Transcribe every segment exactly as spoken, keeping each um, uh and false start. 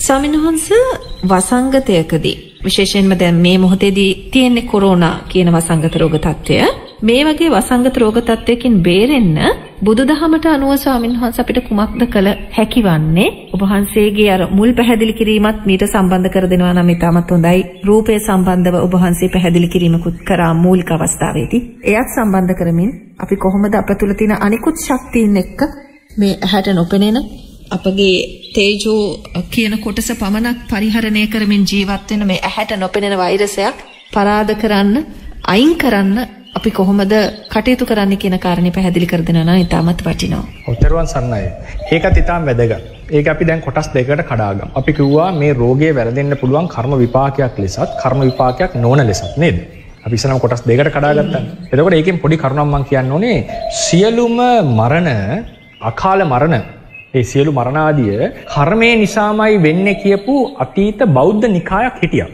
ස්වාමීන් වහන්සේ වසංගතයකදී විශේෂයෙන්ම දැන් මේ මොහොතේදී තියෙන කොරෝනා කියන වසංගත රෝග තත්ත්වය මේ වගේ වසංගත රෝග තත්ත්වයකින් බේරෙන්න බුදුදහමට අනුව ස්වාමීන් වහන්සේ අපිට කුමක්ද කළ හැකිවන්නේ? ඔබ වහන්සේගේ අර මුල් පැහැදිලි කිරීමත් මීට සම්බන්ධ කර දෙනවා නම් ඉතාමත් හොඳයි. රූපය සම්බන්ධව ඔබ වහන්සේ පැහැදිලි කිරීමකුත් කරා මූලික අවස්ථාවේදී. එයත් සම්බන්ධ කරමින් අපි කොහොමද අප තුළ තියෙන අනිකුත් ශක්තියින් එක්ක මේ ඇහැට නොපෙනෙන අපගේ තේජෝ කියන කොටස පමණක් පරිහරණය කරමින් ජීවත් වෙන මේ ඇහැට නොපෙනෙන වෛරසයක් පරාද කරන්න, අයින් කරන්න අපි කොහොමද කටයුතු කරන්න කියන කාරණේ පැහැදිලි කර දෙනවා නම් ඉතාමත් වටිනවා. ඔතරුවන් සන්නයි. ඒකත් ඉතාම වැදගත්. ඒක අපි දැන් කොටස් දෙකකට කඩාගමු. අපි කිව්වා මේ රෝගය වැළඳෙන්න පුළුවන් කර්ම විපාකයක් ලෙසත්, කර්ම විපාකයක් නොවන ලෙසත් නේද? අපි ඉස්සරහම කොටස් දෙකකට කඩාගත්තා. එතකොට ඒකෙන් පොඩි කරුණක් මම කියන්න ඕනේ. සියලුම මරණ, අකාල මරණ, ඒ සියලු මරණ ආදිය කර්මය නිසාමයි වෙන්නේ කියපු අතීත බෞද්ධ නිකායක් හිටියා.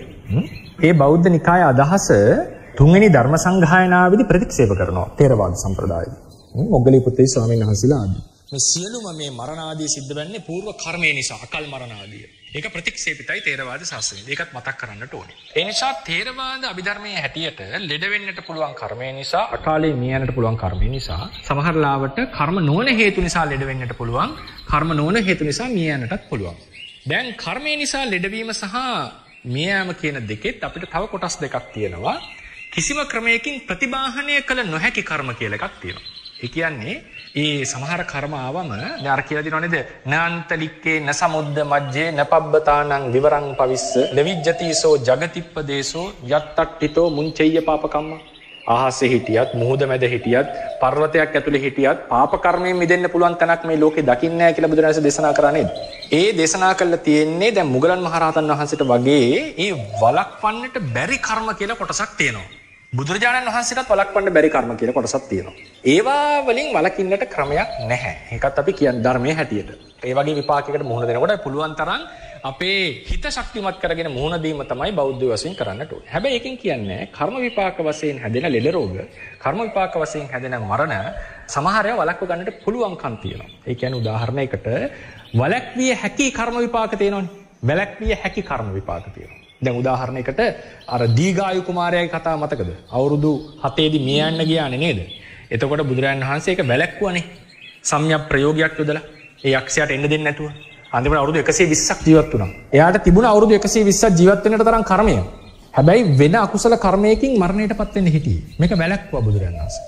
ඒ බෞද්ධ නිකාය අදහස තුන්වෙනි ධර්ම සංගායනාවේදී ප්‍රතික්ෂේප කරනවා ථේරවාද සම්ප්‍රදායයේ. මොග්ගලී පුත්තේ ස්වාමීන් වහන්සේලා ආදී. මේ සියලුම මේ මරණ ආදී සිද්ධ වෙන්නේ పూర్ව කර්මය නිසා, අකල් මරණ ආදී. ඒක ප්‍රතික්ෂේපිතයි ථේරවාද ශාස්ත්‍රයේ. ඒකත් මතක් කරන්නට ඕනේ. ඒ නිසා ථේරවාද අභිධර්මයේ හැටියට ලෙඩ වෙන්නට පුළුවන් කර්මය නිසා, අකාලේ මිය යන්නට පුළුවන් කර්මය නිසා, සමහර ලාවට කර්ම නොවන හේතු නිසා ලෙඩ වෙන්නට පුළුවන්, කර්ම නොවන හේතු නිසා මිය යන්නටත් පුළුවන්. දැන් කර්මය නිසා ලෙඩවීම සහ මිය යාම කියන දෙකෙත් අපිට තව කොටස් දෙකක් තියෙනවා. කිසිම ක්‍රමයකින් ප්‍රතිබාහනය කළ නොහැකි කර්ම කියලා එකක් තියෙනවා. ඒ කියන්නේ ඒ සමහර කර්ම ආවම දැන් අර කියලා දිනව නේද? නාන්තලික්කේ නසමුද්ද මජ්ජේ නපබ්බතානං විවරං පවිස්ස ලවිජ්ජතිසෝ జగතිප්පදේශෝ යත්තට්ඨිතෝ මුංචෙය්‍ය පාපකම්ම. ආහසේ හිටියත්, මුහුද මැද හිටියත්, පර්වතයක් ඇතුලේ හිටියත් පාප කර්මයෙන් මිදෙන්න පුළුවන් තැනක් මේ ලෝකේ දකින්නේ නැහැ කියලා බුදුරජාණන් දේශනා කරා නේද? ඒ දේශනා කළා තියෙන්නේ දැන් මුගලන් මහරහතන් වහන්සේට වගේ ඒ වළක්වන්නට බැරි කර්ම කියලා කොටසක් තියෙනවා. බුදුරජාණන් වහන්සේටත් වළක්වන්න බැරි කර්ම කියලා කොටසක් තියෙනවා. ඒවා වලින් වළකින්නට ක්‍රමයක් නැහැ. ඒකත් අපි කියන්නේ ධර්මයේ හැටියට. ඒ වගේ විපාකයකට මුහුණ දෙනකොට පුළුවන් තරම් අපේ හිත ශක්තිමත් කරගෙන මුහුණ දීම තමයි බෞද්ධ වශයෙන් කරන්නට ඕනේ. හැබැයි ඒකෙන් කියන්නේ කර්ම විපාක වශයෙන් හැදෙන ලෙඩ රෝග, කර්ම විපාක වශයෙන් හැදෙන මරණ සමහර ඒවා වළක්ව ගන්නට පුළුවන්කම් තියෙනවා. ඒ කියන්නේ උදාහරණයකට වළක්විය හැකි කර්ම විපාක තියෙනවනේ. වැළැක්විය හැකි කර්ම විපාක තියෙනවා. දැන් උදාහරණයකට අර දීඝායු කුමාරයාගේ කතාව මතකද? අවුරුදු හතේදී මිය යන්න ගියානේ නේද? එතකොට බුදුරජාණන් වහන්සේ ඒක වැළැක්වුවානේ. සම්‍යක් ප්‍රයෝගයක් යොදලා. ඒ යක්ෂයාට එන්න දෙන්නේ නැතුව. අන්තිමට අවුරුදු එකසිය විස්සක් ජීවත් වුණා. එයාට තිබුණ අවුරුදු එකසිය විස්සක් ජීවත් වෙන්නට තරම් කර්මය. හැබැයි වෙන අකුසල කර්මයකින් මරණයටපත් වෙන්න හිටියේ. මේක වැළැක්වුවා බුදුරජාණන් වහන්සේ.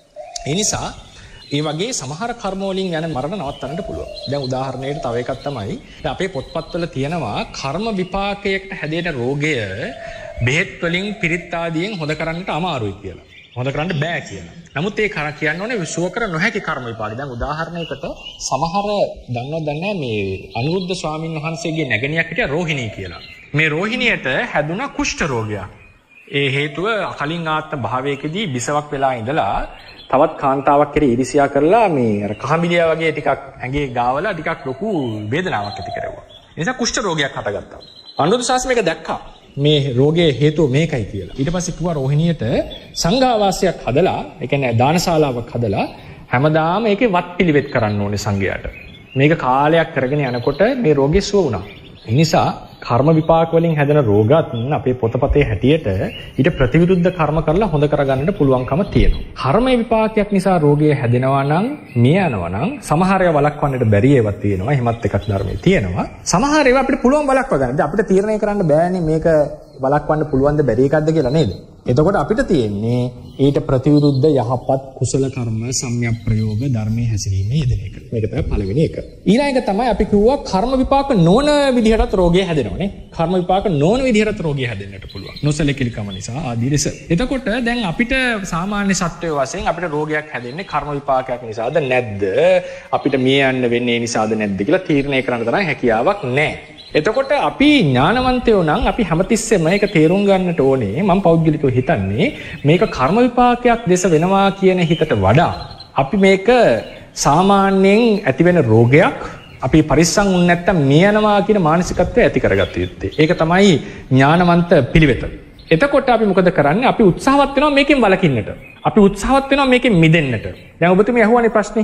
ඒ නිසා ඒ වගේ සමහර කර්ම වලින් යන මරණ නවත්තන්නට පුළුවන්. දැන් උදාහරණයකට තව එකක් තමයි අපේ පොත්පත්වල තියෙනවා කර්ම විපාකයකට හැදෙන රෝගය බෙහෙත් වලින් පිරිත් ආදියෙන් හොද කරන්නට අමාරුයි කියලා. හොද කරන්න බෑ කියලා. නමුත් ඒ කර කියන්න ඕනේ සුව කර නොහැකි කර්ම විපාක. දැන් උදාහරණයකට සමහර දන්නවද නැහැ මේ අනුරුද්ධ ස්වාමීන් වහන්සේගේ නැගණියක් හිටියා රෝහිණී කියලා. මේ රෝහිණියට හැදුනා කුෂ්ඨ රෝගයක්. ඒ හේතුව කලින් ආත්ම භාවයකදී බිසවක් වෙලා ඉඳලා තවත් කාන්තාවක් කෙරේ ඊර්ෂ්‍යා කරලා මේ අර කහඹිලියා වගේ ටිකක් ඇඟේ ගාවලා ටිකක් ලොකු වේදනාවක් ඇති කරවුවා. ඒ නිසා කුෂ්ඨ රෝගයක් හටගත්තා. අනුරුද්ධ ශාස්ත්‍රය මේක දැක්කා. මේ රෝගයේ හේතුව මේකයි කියලා. ඊට පස්සේ කිව්වා රෝහිණියට සංඝාවාසයක් හදලා, ඒ කියන්නේ දානශාලාවක් හදලා හැමදාම ඒකේ වත් පිළිවෙත් කරන්න ඕනේ සංඝයාට. මේක කාලයක් කරගෙන යනකොට මේ රෝගය සුව වුණා. ඒ නිසා කර්ම විපාක වලින් හැදෙන රෝගත් අපේ පොතපතේ හැටියට ඊට ප්‍රතිවිරුද්ධ කර්ම කරලා හොඳ කරගන්නට පුළුවන්කම තියෙනවා. කර්ම විපාකයක් නිසා රෝගය හැදෙනවා නම්, මිය යනවා නම් සමහර ඒවා වළක්වන්නට බැරි ඒවා තියෙනවා. එහෙමත් එකක් ධර්මයේ තියෙනවා. සමහර ඒවා අපිට පුළුවන් වළක්ව ගන්න. දැන් අපිට තීරණය කරන්න බෑනේ මේක වළක්වන්න පුළුවන්ද බැරි එකක්ද කියලා නේද? එතකොට අපිට තියෙන්නේ ඊට ප්‍රතිවිරුද්ධ යහපත් කුසල කර්ම සම්‍යක් ප්‍රයෝග ධර්මයේ හැසිරීමේ යෙදෙන එක. මේක තමයි පළවෙනි එක. ඊළඟ එක තමයි අපි කිව්වා කර්ම විපාක නොවන විදිහටත් රෝගය හැදෙනවා නේ. කර්ම විපාක නොවන විදිහටත් රෝගය හැදෙන්නට පුළුවන්. නොසලකලිකම නිසා ආදී ලෙස. එතකොට දැන් අපිට සාමාන්‍ය සත්වයේ වශයෙන් අපිට රෝගයක් හැදෙන්නේ කර්ම විපාකයක් නිසාද නැද්ද? අපිට මිය යන්න වෙන්නේ නිසාද නැද්ද කියලා තීරණය කරන්න තරම් හැකියාවක් නැහැ. එතකොට අපි ඥානවන්තයෝ නම් අපි හැමතිස්සෙම මේක තේරුම් ගන්නට ඕනේ. මම පෞද්ගලිකව හිතන්නේ මේක කර්ම විපාකයක් දෙස වෙනවා කියන හිතට වඩා අපි මේක සාමාන්‍යයෙන් ඇතිවෙන රෝගයක් අපි පරිස්සම් වුනේ නැත්තම් මිය යනවා කියන මානසිකත්වය ඇති කරගත්ත යුත්තේ. ඒක තමයි ඥානවන්ත පිළිවෙත. එතකොට අපි මොකද කරන්නේ? අපි උත්සාහවත් වෙනවා මේකෙන් වළකින්නට. අපි උත්සාහවත් වෙනවා මේකෙන් මිදෙන්නට. දැන් ඔබතුමිය අහුවානේ ප්‍රශ්නේ.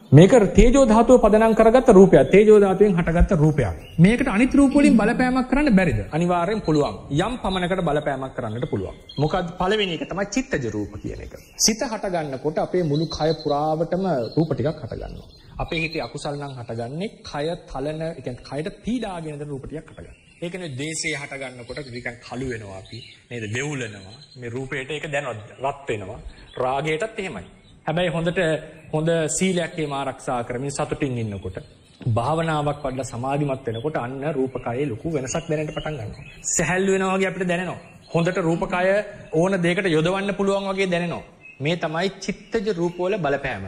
මේක තේජෝ ධාතුව පදනම් කරගත්ත රූපයක්. තේජෝ ධාතුවෙන් හටගත්ත රූපයක්. මේකට අනිත් රූප වලින් බලපෑමක් කරන්න බැරිද? අනිවාර්යෙන් පුළුවන්. යම් පමණකට බලපෑමක් කරන්නට පුළුවන්. මොකද පළවෙනි එක තමයි චිත්තජ රූප කියන එක. සිත හට ගන්නකොට අපේ මුළු කය පුරාවටම රූප ටිකක් හට ගන්නවා. අපේ හිතේ අකුසල් නම් හටගන්නේ කය තලන, ඒ කියන්නේ කයට පීඩාගෙන දෙන රූප ටිකක් හටගන්නවා. ඒ කියන්නේ දේශේ හට ගන්නකොට නිකන් කළු වෙනවා අපි නේද? වෙවුලනවා. මේ රූපේට ඒක දැනවත් රත් වෙනවා. රාගයටත් එහෙමයි. හැබැයි හොඳට හොඳ සීලයක් එහෙම ආරක්ෂා කරමින් සතුටින් ඉන්නකොට භාවනාවක් වඩලා සමාධිමත් වෙනකොට අන්න රූපකයේ ලොකු වෙනසක් දැනෙන්න පටන් ගන්නවා. සැහැල්ලු වෙනවා වගේ අපිට දැනෙනවා. හොඳට රූපකය ඕන දෙයකට යොදවන්න පුළුවන් වගේ දැනෙනවා. මේ තමයි චිත්තජ රූපවල බලපෑම.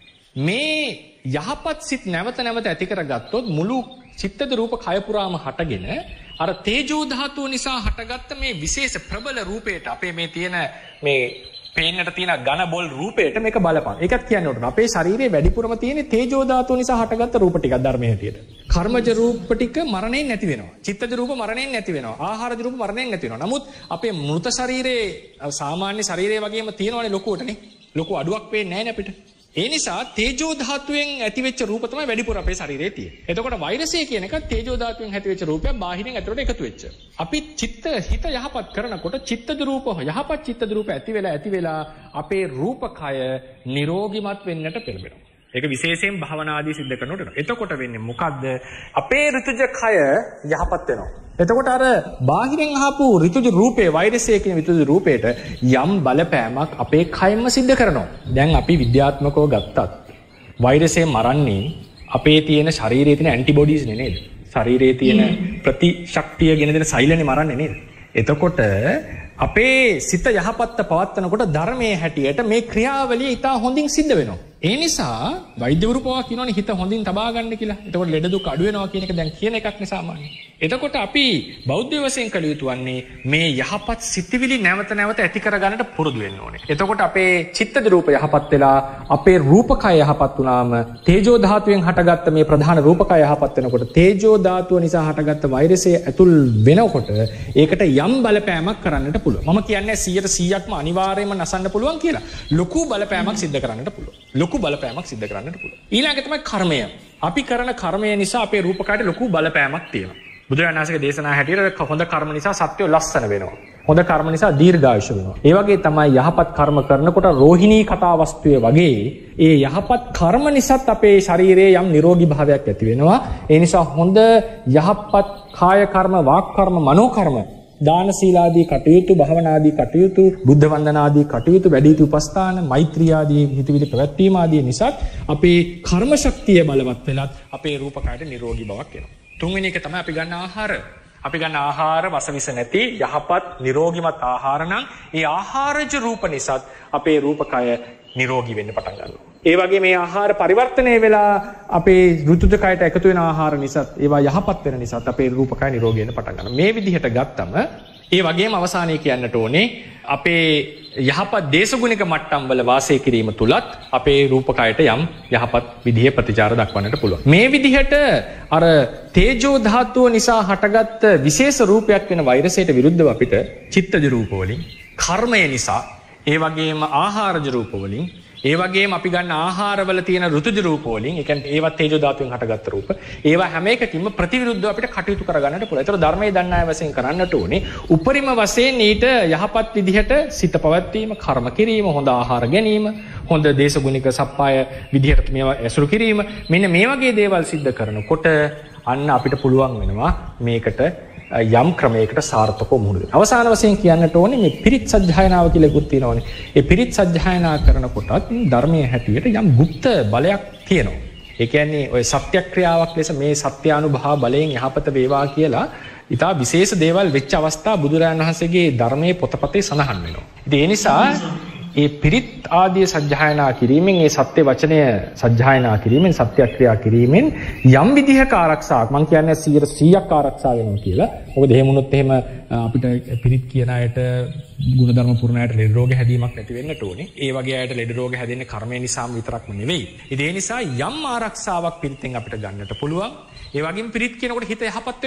මේ යහපත් සිත් නැවත නැවත ඇති කරගත්තොත් මුළු චිත්තජ රූප කය පුරාම හටගෙන අර තේජෝ ධාතුව නිසා හටගත්ත මේ විශේෂ ප්‍රබල රූපයට අපේ මේ තියෙන මේ පේන්නට තියෙන ඝන බොල් රූපයට මේක බලපං. ඒකත් කියන්නේ උඩට අපේ ශරීරයේ වැඩිපුරම තියෙන තේජෝ ධාතුව නිසා හටගත්ත රූප ටිකක් ධර්මයේ හැටියට. කර්මජ රූප ටික මරණයෙන් නැති වෙනවා. චිත්තජ රූප මරණයෙන් නැති වෙනවා. ආහාරජ රූප මරණයෙන් නැති වෙනවා. නමුත් අපේ මෘත ශරීරයේ සාමාන්‍ය ශරීරයේ වගේම තියෙනවනේ ලොකුවටනේ. ලොකු අඩුවක් වෙන්නේ නැහැ නේ අපිට. ඒ නිසා තේජෝ ධාතුවෙන් ඇතිවෙච්ච රූප තමයි වැඩිපුර අපේ ශරීරයේ තියෙන්නේ. එතකොට වෛරසය කියන එක තේජෝ ධාතුවෙන් ඇතිවෙච්ච රූපයක් බාහිරින් ඇතුළට එකතු වෙච්ච. අපි චිත්ත හිත යහපත් කරනකොට චිත්තජ රූප යහපත් චිත්තජ රූප ඇති වෙලා ඇති වෙලා අපේ රූපකය නිරෝගිමත් වෙන්නට පෙළඹෙනවා. ඒක විශේෂයෙන් භාවනාදී සිද්ධ කරනකොට. එතකොට වෙන්නේ මොකද්ද? අපේ ඍතුජ කය යහපත් වෙනවා. එතකොට අර බාහිරින් ආපු ඍතුජ රූපේ වෛරසය කියන ඍතුජ රූපේට යම් බලපෑමක් අපේ කයෙන්ම සිද්ධ කරනවා. දැන් අපි විද්‍යාත්මකව ගත්තත් වෛරසය මරන්නේ අපේ තියෙන ශරීරයේ තියෙන ඇන්ටිබොඩීස් නේ නේද? ශරීරයේ තියෙන ප්‍රතිශක්තිය ගෙන දෙන සෛලනේ මරන්නේ නේද? එතකොට අපේ සිත යහපත්ත පවත්වනකොට ධර්මයේ හැටියට මේ ක්‍රියාවලිය ඉතා හොඳින් සිද්ධ වෙනවා. ඒ නිසා වෛද්‍යවරු පවා කියනවනේ හිත හොඳින් තබා ගන්න කියලා. එතකොට ලෙඩ දුක් අඩු වෙනවා කියන එක දැන් කියන එකක් නේ සාමාන්‍යයෙන්. එතකොට අපි බෞද්ධ වශයෙන් කළ යුතු වන්නේ මේ යහපත් සිතිවිලි නැවත නැවත ඇති කර ගන්නට පුරුදු වෙන්න ඕනේ. එතකොට අපේ චිත්තජ රූප යහපත් වෙලා අපේ රූපකය යහපත් වුණාම තේජෝ ධාතුවෙන් හටගත්ත මේ ප්‍රධාන රූපකය යහපත් වෙනකොට තේජෝ ධාතුව නිසා හටගත්ත වෛරසය ඇතුල් වෙනකොට ඒකට යම් බලපෑමක් කරන්නට පුළුවන්. මම කියන්නේ සීයට සීයක්ම අනිවාර්යයෙන්ම නසන්න පුළුවන් කියලා. ලොකු බලපෑමක් සිද්ධ කරන්නට පුළුවන්. ලොකු බලපෑමක් සිද්ධ කරන්නට පුළුවන්. ඊළඟට තමයි කර්මය. අපි කරන කර්මය නිසා අපේ රූපකයට ලොකු බලපෑමක් තියෙනවා. බුදුරජාණන් වහන්සේගේ දේශනා හැටියට හොඳ කර්ම නිසා සත්වය ලස්සන වෙනවා. හොඳ කර්ම නිසා දීර්ඝායුෂ වෙනවා. ඒ වගේ තමයි යහපත් කර්ම කරනකොට රෝහිණී කතා වස්තුවේ වගේ ඒ යහපත් කර්ම නිසාත් අපේ ශරීරයේ යම් නිරෝගී භාවයක් ඇති වෙනවා. ඒ නිසා හොඳ යහපත් කාය කර්ම, වාක් කර්ම, මනෝ කර්ම, දාන සීලාදී කටයුතු, භාවනාදී කටයුතු, බුද්ධ වන්දනාදී කටයුතු, වැඩි යුතු උපස්ථාන, මෛත්‍රී ආදී හිතවිලි පැවැත්වීම ආදී නිසා අපේ කර්ම ශක්තිය බලවත් වෙලත් අපේ රූපකයට නිරෝගී බවක් එනවා. තුන්වෙනි එක තමයි අපි ගන්න ආහාර. අපි ගන්න ආහාර වසවිස නැති යහපත් නිරෝගිමත් ආහාර නම් ඒ ආහාරජ රූප නිසාත් අපේ රූපකය නිරෝගී වෙන්න පටන් ගන්නවා. ඒ වගේ මේ ආහාර පරිවර්තනය වෙලා අපේ ඍතුජ කයට එකතු වෙන ආහාර නිසාත් ඒවා යහපත් වෙන නිසාත් අපේ රූපකය නිරෝගී වෙන්න පටන් ගන්නවා. මේ විදිහට ගත්තම ඒ වගේම අවසානයේ කියන්නට ඕනේ අපේ යහපත් දේශගුණික මට්ටම් වල වාසය කිරීම තුලත් අපේ රූපකයට යම් යහපත් විදිහේ ප්‍රතිචාර දක්වන්නට පුළුවන්. මේ විදිහට අර තේජෝ ධාතුව නිසා හටගත්ත විශේෂ රූපයක් වෙන වෛරසයට විරුද්ධව අපිට චිත්තජ රූප වලින්, කර්මය නිසා, ඒ වගේම ආහාරජ රූප වලින්, ඒ වගේම අපි ගන්න ආහාරවල තියෙන ඍතුජ රූප වලින්, ඒ කියන්නේ ඒවත් තේජෝ ධාතුවෙන් හටගත්ත රූප, ඒවා හැම එකකින්ම ප්‍රතිවිරුද්ධව අපිට කටයුතු කරගන්නට පුළුවන්. ඒතර ධර්මයේ දන්නා අය වශයෙන් කරන්නට ඕනේ උපරිම වශයෙන් ඊට යහපත් විදිහට සිත පවත්වීම, කර්ම කිරීම, හොඳ ආහාර ගැනීම, හොඳ දේශගුණික සප්පාය විදිහට මේවා ඇසුරු කිරීම, මෙන්න මේ වගේ දේවල් සිද්ධ කරනකොට අන්න අපිට පුළුවන් වෙනවා මේකට යම් ක්‍රමයකට සාර්ථකව මුහුණ දෙන්න. අවසාන වශයෙන් කියන්නට ඕනේ මේ පිරිත් සජ්ජායනාව කියලා එකක් තියෙනවානේ. ඒ පිරිත් සජ්ජායනා කරනකොටත් ධර්මයේ හැටියට යම් গুপ্ত බලයක් තියෙනවා. ඒ කියන්නේ ඔය සත්‍යක්‍රියාවක් ලෙස මේ සත්‍යානුභව බලයෙන් යහපත වේවා කියලා ඊට විශේෂ දේවල් වෙච්ච අවස්ථා බුදුරජාණන් වහන්සේගේ ධර්මයේ පොතපතේ සඳහන් වෙනවා. ඉතින් ඒ නිසා ඒ පිරිත් ආදී සජ්ජායනා කිරීමෙන්, ඒ සත්‍ය වචනය සජ්ජායනා කිරීමෙන්, සත්‍යක්‍රියා කිරීමෙන් යම් විදිහක ආරක්ෂාවක්, මම කියන්නේ සීයට සීයක් ආරක්ෂා වෙනවා කියලා. මොකද එහෙම වුණොත් එහෙම අපිට පිරිත් කියන අයට, ගුණධර්ම පුරණ අයට ලෙඩ රෝග හැදීමක් නැති වෙන්නට ඕනේ. ඒ වගේ අයට ලෙඩ රෝග හැදෙන්නේ කර්මය නිසාම විතරක්ම නෙවෙයි. ඉතින් ඒ නිසා යම් ආරක්ෂාවක් පිරිතෙන් අපිට ගන්නට පුළුවන්. ඒ වගේම පිරිත් කියනකොට හිත යහපත් වෙනවනේ.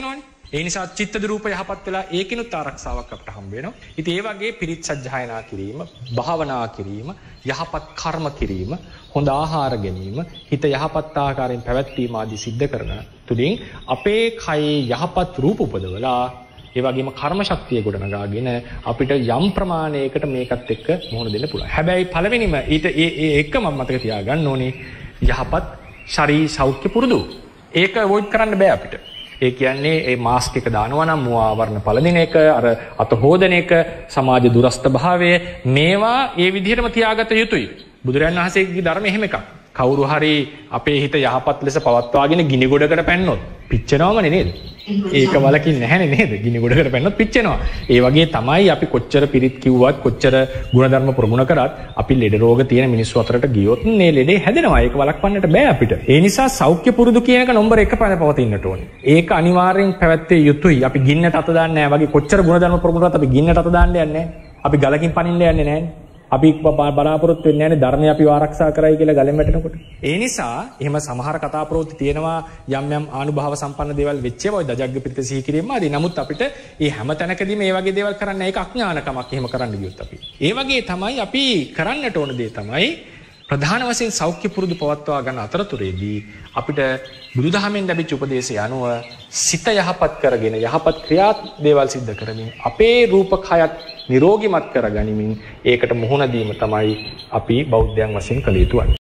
ඒ නිසා චිත්තද රූප යහපත් වෙලා ඒකිනුත් ආරක්ෂාවක් අපට හම්බ වෙනවා. ඉතින් ඒ වගේ පිරිත් සජ්ජායනා කිරීම, භාවනා කිරීම, යහපත් කර්ම කිරීම, හොඳ ආහාර ගැනීම, හිත යහපත් ආකාරයෙන් පැවැත්වීම ආදී සිද්ධ කරන තුලින් අපේ කයේ යහපත් රූප උපදවලා ඒ වගේම කර්ම ශක්තිය ගොඩනගාගෙන අපිට යම් ප්‍රමාණයකට මේකත් එක්ක මුහුණ දෙන්න පුළුවන්. හැබැයි පළවෙනිම ඊට ඒ ඒ එකම මතක තියාගන්න ඕනේ යහපත් ශරීර සෞඛ්‍ය පුරුදු. ඒක අවොයිඩ් කරන්න බෑ අපිට. ඒ කියන්නේ ඒ මාස්ක් එක දානවා නම් මුව ආවරණ පළදින එක, අර අත හොදන එක, සමාජ දුරස්ත භාවය මේවා ඒ විදිහටම තියාගත යුතුයි. බුදුරජාණන් වහන්සේගේ ධර්මයේ එහෙම එකක්. කවුරු හරි අපේ හිත යහපත් ලෙස පවත්වාගෙන ගිනි ගොඩකට පැන්නොත් පිච්චෙනවමනේ නේද? ඒක වලකින් නැහැනේ නේද? ගිනි ගොඩකට පැන්නොත් පිච්චෙනවා. ඒ වගේ තමයි අපි කොච්චර පිරිත් කිව්වත් කොච්චර ගුණධර්ම ප්‍රගුණ කරත් අපි ලෙඩ රෝග තියෙන මිනිස්සු අතරට ගියොත් මේ ලෙඩේ හැදෙනවා. ඒක වළක්වන්නට බෑ අපිට. ඒ නිසා සෞඛ්‍ය පුරුදු කියන එක නම්බර එක පවතින්නට ඕනේ. ඒක අනිවාර්යෙන් පැවැත්විය යුතුයි. අපි ගින්නට අත දාන්නේ නැහැ වගේ කොච්චර ගුණධර්ම ප්‍රගුණ කරත් අපි ගින්නට අත දාන්න යන්නේ නැහැ. අපි ගලකින් පනින්න යන්නේ නැහැ. අපි බලාපොරොත්තු වෙන්නේ නැහැ ධර්මය අපිව ආරක්ෂා කරයි කියලා ගලෙන් වැටෙනකොට. ඒ නිසා එහෙම සමහර කතා ප්‍රවෘත්ති තියෙනවා යම් යම් ආනුභාව සම්පන්න දේවල් වෙච්ච ඒවා දජග්ග පිරිත සිහි කිරීම ආදී. නමුත් අපිට මේ හැම තැනකදීම මේ වගේ දේවල් කරන්න ඒක අඥානකමක්. එහෙම කරන්න ගියොත් අපි. ඒ වගේ තමයි අපි කරන්නට ඕන දේ තමයි ප්‍රධාන වශයෙන් සෞඛ්‍ය පුරුදු පවත්වා ගන්න අතරතුරේදී අපිට බුදුදහමෙන් ලැබිච්ච උපදේශය අනුව සිත යහපත් කරගෙන යහපත් ක්‍රියා දේවල් සිද්ධ කරමින් අපේ රූපකයත් නිරෝගිමත් කරගනිමින් ඒකට මුහුණ දීම තමයි අපි බෞද්ධයන් වශයෙන් කළ යුතු වන්නේ.